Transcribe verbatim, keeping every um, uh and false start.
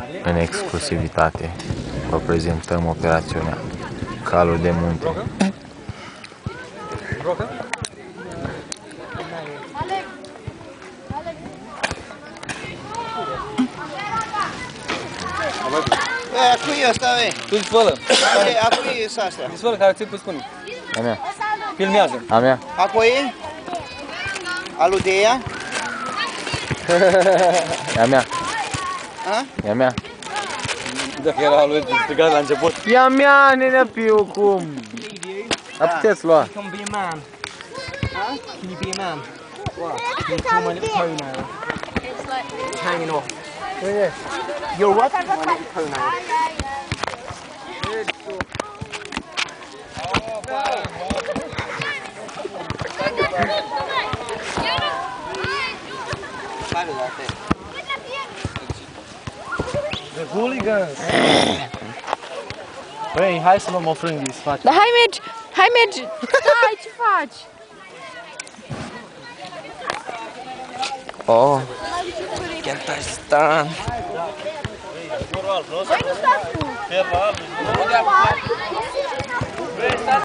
În exclusivitate vă prezentăm operațiunea Calul de Munte. A cui e ăsta, băi? Tu-ți fălă. A cui e astea? Tu-ți fălă care ți-l pui spune. A mea. Filmează. A mea. A cui? A lui de ea? E a mea. A? E a mea. Dacă era lui, te strigat la început. E a mea, nenea Piu, cum? Dar puteți lua. Can be a man. Huh? Can you be a man? What? Can you pull my little toenail? It's hanging off. You're what? My little toenail. The hooligans. Băi, hai să luăm o frânghie să facem. Dar hai mergi, hai mergi, stai, ce faci? Oh. Can't I stand? Băi, nu stați tu!